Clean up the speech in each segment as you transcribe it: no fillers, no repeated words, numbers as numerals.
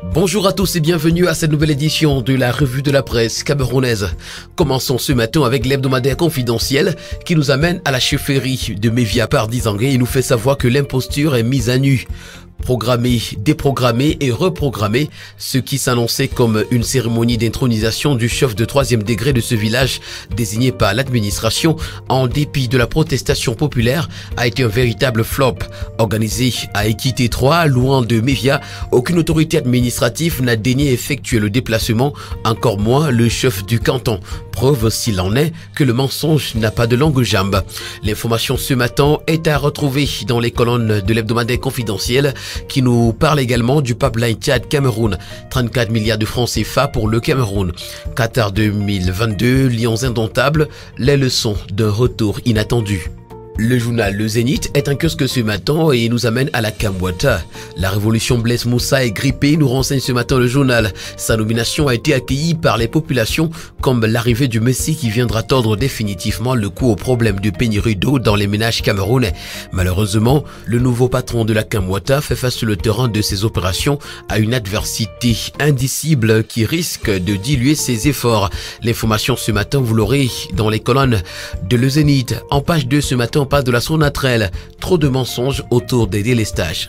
Bonjour à tous et bienvenue à cette nouvelle édition de la revue de la presse camerounaise. Commençons ce matin avec l'hebdomadaire confidentiel qui nous amène à la chefferie de Mévia par Dizangué et nous fait savoir que l'imposture est mise à nu. Programmé, déprogrammé et reprogrammé, ce qui s'annonçait comme une cérémonie d'intronisation du chef de 3e degré de ce village désigné par l'administration en dépit de la protestation populaire a été un véritable flop. Organisé à Équité 3, loin de Mévia, aucune autorité administrative n'a daigné effectuer le déplacement, encore moins le chef du canton. Preuve s'il en est que le mensonge n'a pas de longue jambe. L'information ce matin est à retrouver dans les colonnes de l'hebdomadaire confidentiel qui nous parle également du pipeline Tchad-Cameroun. 34 milliards de francs CFA pour le Cameroun. Qatar 2022, Lions indomptables, les leçons d'un retour inattendu. Le journal Le Zénith est un kiosque ce matin et nous amène à la Kamwata. La révolution Blaise Moussa est grippée, nous renseigne ce matin le journal. Sa nomination a été accueillie par les populations comme l'arrivée du Messie qui viendra tordre définitivement le coup au problème de pénurie d'eau dans les ménages camerounais. Malheureusement, le nouveau patron de la Kamwata fait face sur le terrain de ses opérations à une adversité indicible qui risque de diluer ses efforts. L'information ce matin, vous l'aurez dans les colonnes de Le Zénith. En page 2 ce matin, pas de la Sonatrel, trop de mensonges autour des délestages.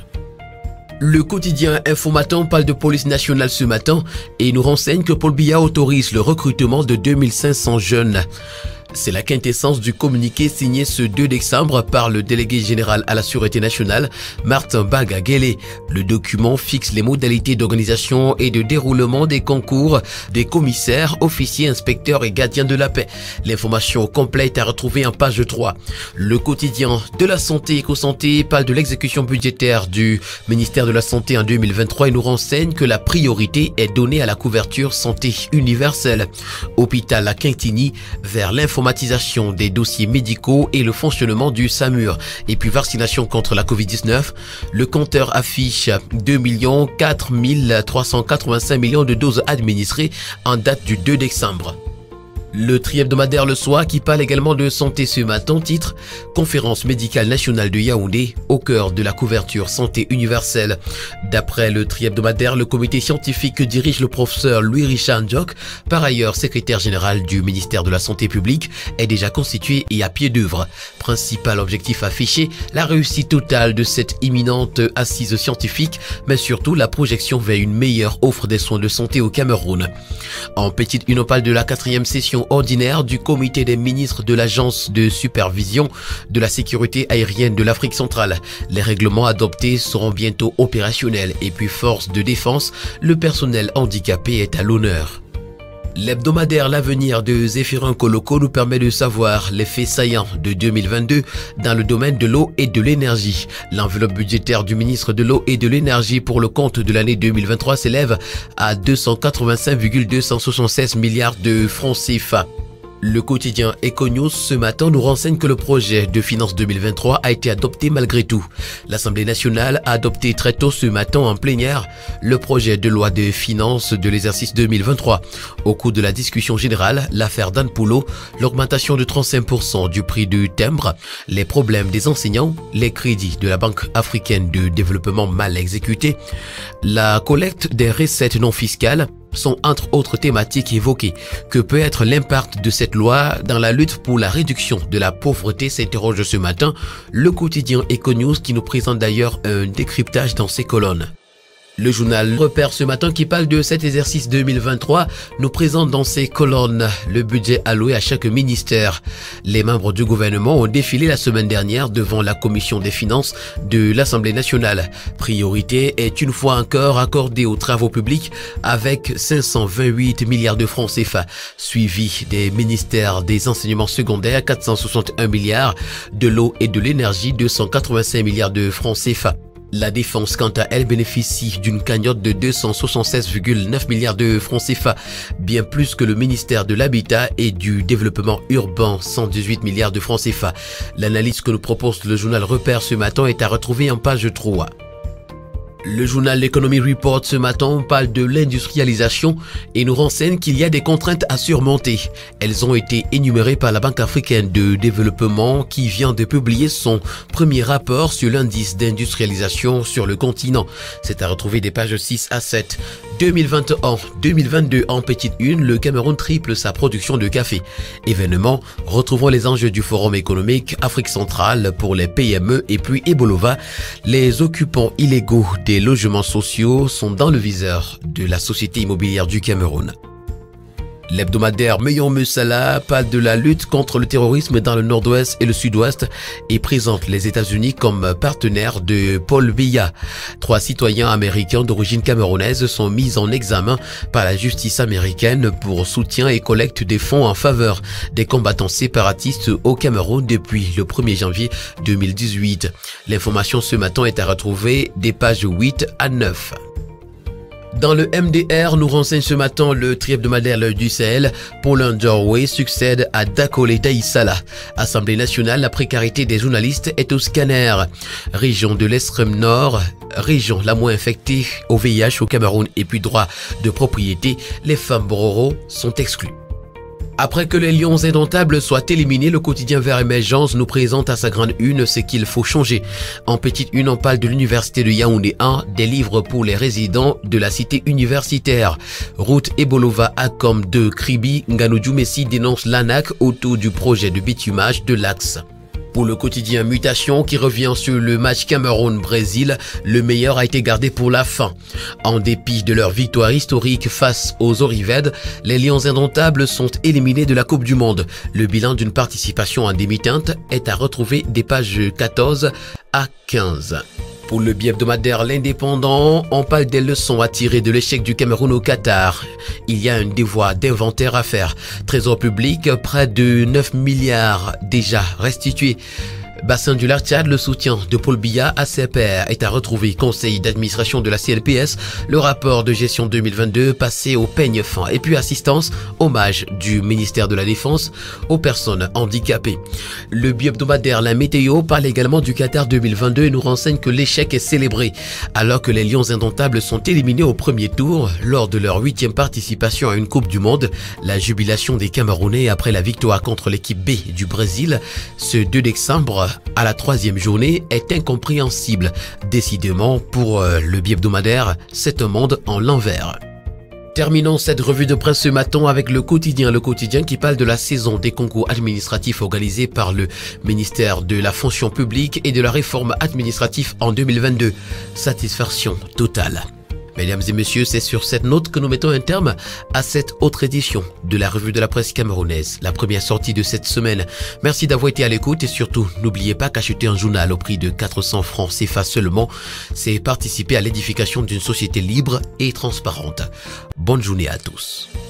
Le quotidien Infomatin parle de police nationale ce matin et nous renseigne que Paul Biya autorise le recrutement de 2500 jeunes. C'est la quintessence du communiqué signé ce 2 décembre par le délégué général à la Sûreté nationale, Martin Bagaguélé. Le document fixe les modalités d'organisation et de déroulement des concours des commissaires, officiers, inspecteurs et gardiens de la paix. L'information complète à retrouver en page 3. Le quotidien de la santé Éco-Santé parle de l'exécution budgétaire du ministère de la Santé en 2023 et nous renseigne que la priorité est donnée à la couverture santé universelle. Hôpital à Quintigny vers l'informatisation des dossiers médicaux et le fonctionnement du SAMUR. Et puis vaccination contre la Covid-19, le compteur affiche 2 4 385 millions de doses administrées en date du 2 décembre. Le tri-hebdomadaire Le Soir qui parle également de santé ce matin, titre « Conférence médicale nationale de Yaoundé au cœur de la couverture santé universelle ». D'après le tri-hebdomadaire, le comité scientifique que dirige le professeur Louis-Richard Ndiok, par ailleurs secrétaire général du ministère de la Santé publique, est déjà constitué et à pied d'œuvre. Principal objectif affiché, la réussite totale de cette imminente assise scientifique, mais surtout la projection vers une meilleure offre des soins de santé au Cameroun. En petite une, on parle de la 4e session ordinaire du comité des ministres de l'agence de supervision de la sécurité aérienne de l'Afrique centrale. Les règlements adoptés seront bientôt opérationnels et puis force de défense, le personnel handicapé est à l'honneur. L'hebdomadaire L'Avenir de Zéphirin Koloko nous permet de savoir les faits saillants de 2022 dans le domaine de l'eau et de l'énergie. L'enveloppe budgétaire du ministre de l'eau et de l'énergie pour le compte de l'année 2023 s'élève à 285,276 milliards de francs CFA. Le quotidien Econews ce matin nous renseigne que le projet de finances 2023 a été adopté malgré tout. L'Assemblée nationale a adopté très tôt ce matin en plénière le projet de loi de finances de l'exercice 2023. Au cours de la discussion générale, l'affaire Dan Poulot, l'augmentation de 35% du prix du timbre, les problèmes des enseignants, les crédits de la Banque africaine de développement mal exécutés, la collecte des recettes non fiscales, sont entre autres thématiques évoquées. Que peut être l'impact de cette loi dans la lutte pour la réduction de la pauvreté, s'interroge ce matin le quotidien Econews qui nous présente d'ailleurs un décryptage dans ses colonnes. Le journal Repère ce matin qui parle de cet exercice 2023 nous présente dans ses colonnes le budget alloué à chaque ministère. Les membres du gouvernement ont défilé la semaine dernière devant la commission des finances de l'Assemblée nationale. Priorité est une fois encore accordée aux travaux publics avec 528 milliards de francs CFA, suivi des ministères des enseignements secondaires 461 milliards, de l'eau et de l'énergie 285 milliards de francs CFA. La défense, quant à elle, bénéficie d'une cagnotte de 276,9 milliards de francs CFA, bien plus que le ministère de l'Habitat et du Développement urbain, 118 milliards de francs CFA. L'analyse que nous propose le journal Repère ce matin est à retrouver en page 3. Le journal L'Economy Report ce matin parle de l'industrialisation et nous renseigne qu'il y a des contraintes à surmonter. Elles ont été énumérées par la Banque africaine de développement qui vient de publier son premier rapport sur l'indice d'industrialisation sur le continent. C'est à retrouver des pages 6 à 7. 2021-2022 en petite une, le Cameroun triple sa production de café. Événement, retrouvons les enjeux du Forum économique Afrique centrale pour les PME et puis Ebolova. Les occupants illégaux des logements sociaux sont dans le viseur de la Société immobilière du Cameroun. L'hebdomadaire Meillon Musala parle de la lutte contre le terrorisme dans le nord-ouest et le sud-ouest et présente les États-Unis comme partenaires de Paul Biya. 3 citoyens américains d'origine camerounaise sont mis en examen par la justice américaine pour soutien et collecte des fonds en faveur des combattants séparatistes au Cameroun depuis le 1er janvier 2018. L'information ce matin est à retrouver des pages 8 à 9. Dans le MDR, nous renseigne ce matin le tri-hebdomadaire L'Œil du Sahel. Paulin Dorway succède à Dakole Daïsala. Assemblée nationale, la précarité des journalistes est au scanner. Région de l'extrême nord, région la moins infectée au VIH au Cameroun et puis droit de propriété, les femmes bororo sont exclues. Après que les lions indomptables soient éliminés, le quotidien Vert Émergence nous présente à sa grande une ce qu'il faut changer. En petite une, on parle de l'université de Yaoundé 1, des livres pour les résidents de la cité universitaire. Route Ebolova Akom de Kribi, Ngannou Messi dénonce l'ANAC autour du projet de bitumage de l'axe. Pour le quotidien Mutation qui revient sur le match Cameroun-Brésil, le meilleur a été gardé pour la fin. En dépit de leur victoire historique face aux Orivèdes, les Lions indomptables sont éliminés de la Coupe du Monde. Le bilan d'une participation en demi-teinte est à retrouver des pages 14 à 15. Pour le bi-hebdomadaire L'Indépendant, on parle des leçons à tirer de l'échec du Cameroun au Qatar. Il y a un devoir d'inventaire à faire. Trésor public, près de 9 milliards déjà restitués. Bassin du lac Tchad, le soutien de Paul Biya à ses pairs est à retrouver. Conseil d'administration de la CLPS, le rapport de gestion 2022 passé au peigne fin et puis assistance, hommage du ministère de la Défense aux personnes handicapées. Le bi-hebdomadaire La Météo parle également du Qatar 2022 et nous renseigne que l'échec est célébré. Alors que les Lions indomptables sont éliminés au premier tour lors de leur 8e participation à une Coupe du Monde, la jubilation des Camerounais après la victoire contre l'équipe B du Brésil ce 2 décembre à la 3e journée est incompréhensible. Décidément, pour le bi-hebdomadaire, c'est un monde en l'envers. Terminons cette revue de presse ce matin avec le quotidien qui parle de la saison des concours administratifs organisés par le ministère de la fonction publique et de la réforme administrative en 2022. Satisfaction totale. Mesdames et messieurs, c'est sur cette note que nous mettons un terme à cette autre édition de la revue de la presse camerounaise, la première sortie de cette semaine. Merci d'avoir été à l'écoute et surtout, n'oubliez pas qu'acheter un journal au prix de 400 francs CFA seulement, c'est participer à l'édification d'une société libre et transparente. Bonne journée à tous.